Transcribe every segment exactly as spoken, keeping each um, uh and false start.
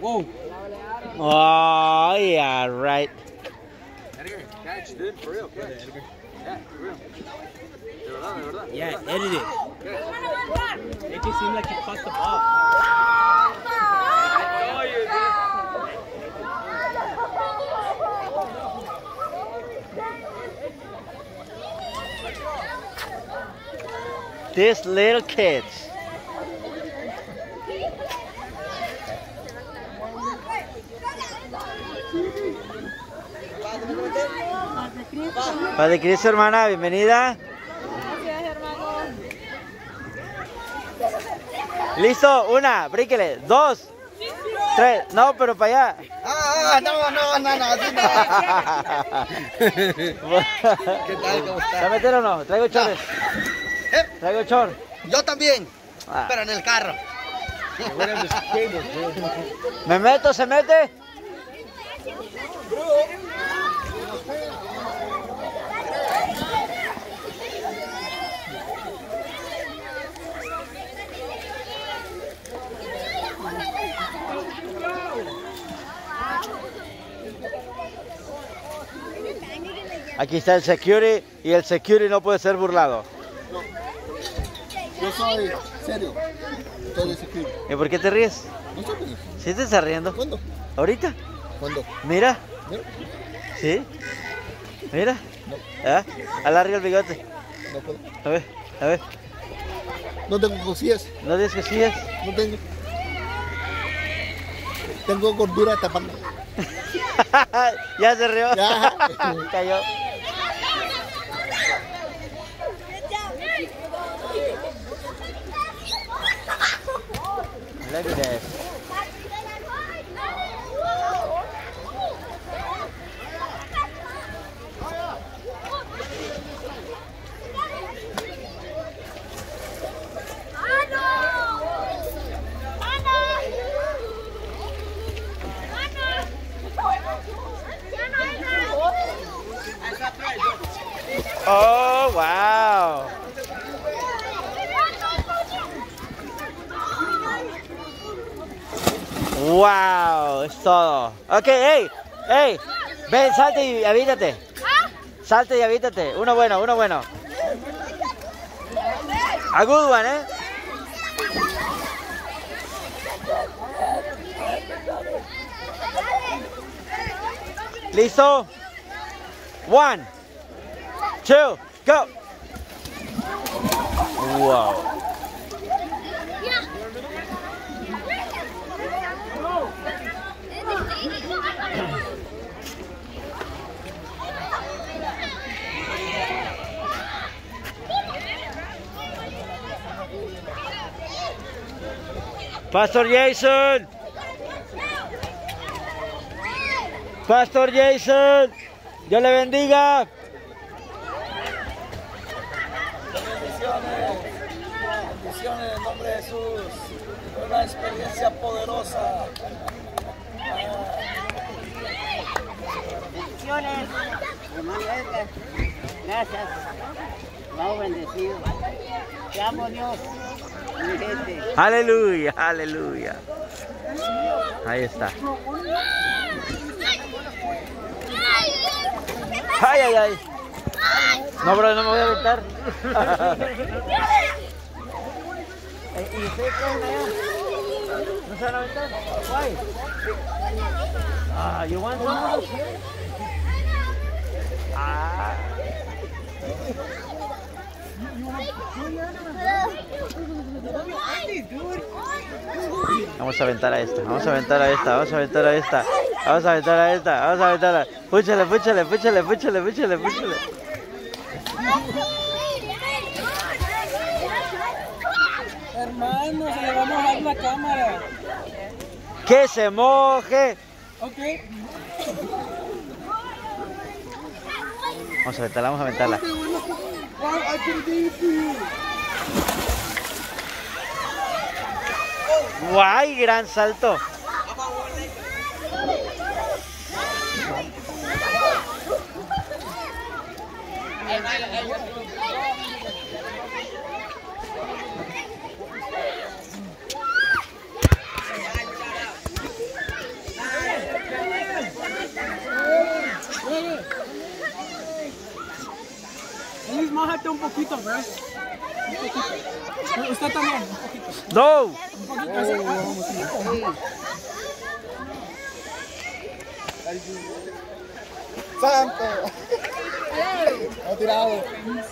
Whoa. Oh, yeah, right. Edgar, catch, dude, for real, catch. Yeah, for real. De verdad, de verdad. Yeah, edit it. Make it seem like you caught the ball. These little kids. Padre Cristo, hermana, bienvenida. Gracias, hermano. Listo, una, bríquele, dos, tres, no, pero para allá. Ah, no, no, no, no, así no. ¿Qué tal? ¿Cómo ¿Va a está? meter o no? Traigo chores. ¿Eh? Traigo chor. Yo también, Ah. pero en el carro. ¿Me meto? ¿Se mete? Aquí está el security y el security no puede ser burlado. Yo soy serio. Soy de security. ¿Y por qué te ríes? No sé, pues. ¿Sí te estás riendo? ¿Cuándo? ¿Ahorita? ¿Cuándo? Mira. ¿Mira? ¿Sí? Mira. No. ¿Ah? Alarga el bigote. No puedo. A ver, a ver. No tengo cosillas. ¿No dices que sí es? No tengo. Tengo gordura tapando. Ya se rió. Ya. Cayó. Look at this. Oh, wow. Wow, es todo. Ok, hey, hey, ven, salte y avítate. Salte y avítate. Uno bueno, uno bueno. A good one, eh. Listo. One, two, go. Wow. Pastor Jason. Pastor Jason. Dios le bendiga. Bendiciones, bendiciones en el nombre de Jesús. Una experiencia poderosa. Bendiciones, hermano Edgar. Gracias. Vamos bendecido. Te amo, Dios. Mi gente. Aleluya, aleluya. Ahí está. Ay, ay, ay. No, bro, no me voy a aventar. ¿Y ustedes pueden allá? ¿No se van a aventar? Why? Ah, you want some? Ah. Vamos a aventar a esta, vamos a aventar a esta, vamos a aventar a esta, vamos a aventar a esta, vamos a aventar a... Púchale, púchale, púchale, púchale, púchale, púchale. Hermano, se le va a mojar la cámara. Que se moje. Ok. Vamos a aventarla, vamos a aventarla. ¡Guay! Gran salto. mójate un poquito, ¿ves? Un poquito. Usted también, un poquito. No. Un poquito, así. ¡Santo! ¡Ha tirado!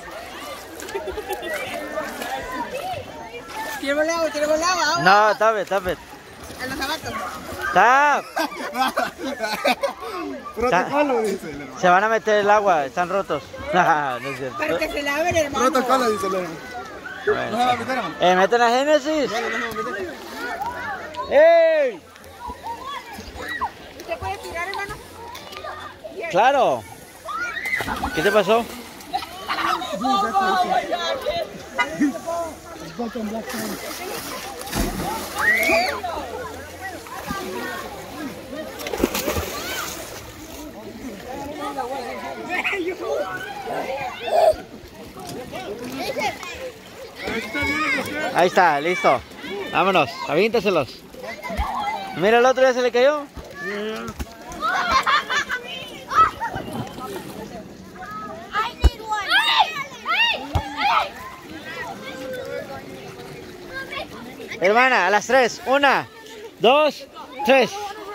¿Quiere volado? ¿Quiere volado? No, stop it, stop it. En los zapatos. Stop. Protocolo, dice el hermano. Se van a meter el agua, están rotos. No, no es cierto. Para que se laven, hermano. Protocolo, dice el hermano. Bueno. ¿No se va a meter, hermano? Eh, meten a Génesis. No, no se va a meter. ¡Ey! ¿Se puede tirar, hermano? Claro. ¿Qué te pasó? Ahí está, listo. Vámonos, avíntaselos. Mira, el otro ya se le cayó. Hermana, a las tres. Una, dos, tres.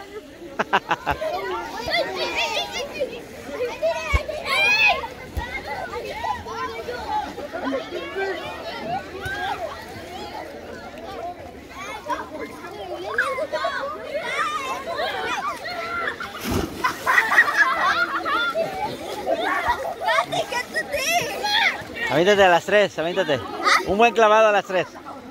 Avíntate a las tres, avíntate. Un buen clavado a las tres.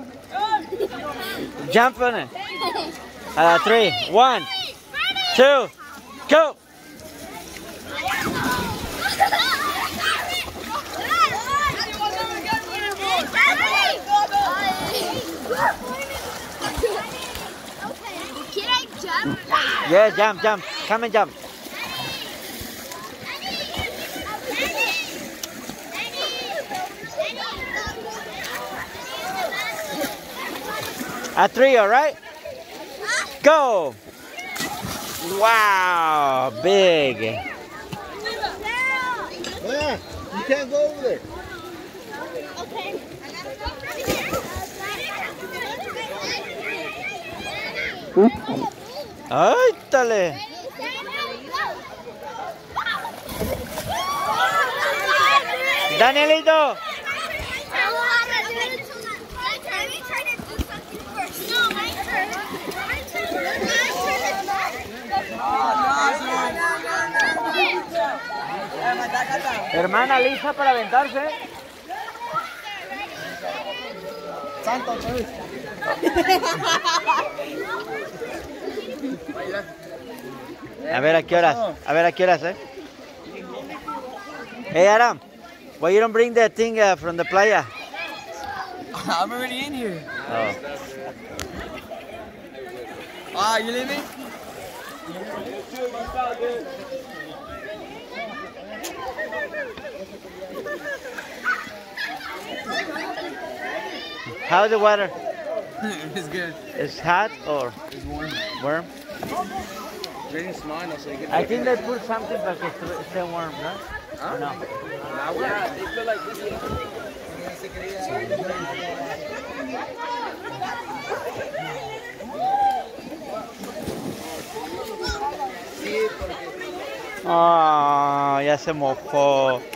Jump on it. A las tres. One, two, go. Can I jump? Yeah, jump, jump. Come and jump. At three, all right? Go! Wow, big. Yeah, you can't go over there. Okay. ¡Ay, dale! Danielito. Hermana, lista para aventarse. Santo, otra vez. A ver a qué horas, a ver a qué horas, eh. Hey Adam, why you don't bring that thing uh, from the playa? I'm already in here. Oh. Ah, you leaving? How's the water? It's good. It's hot or It's warm. warm? Draining smile, no, so you get I think they put something para que esté warm, ¿no? ¿O no? Yeah, they feel like this. Ah, ya se mojó.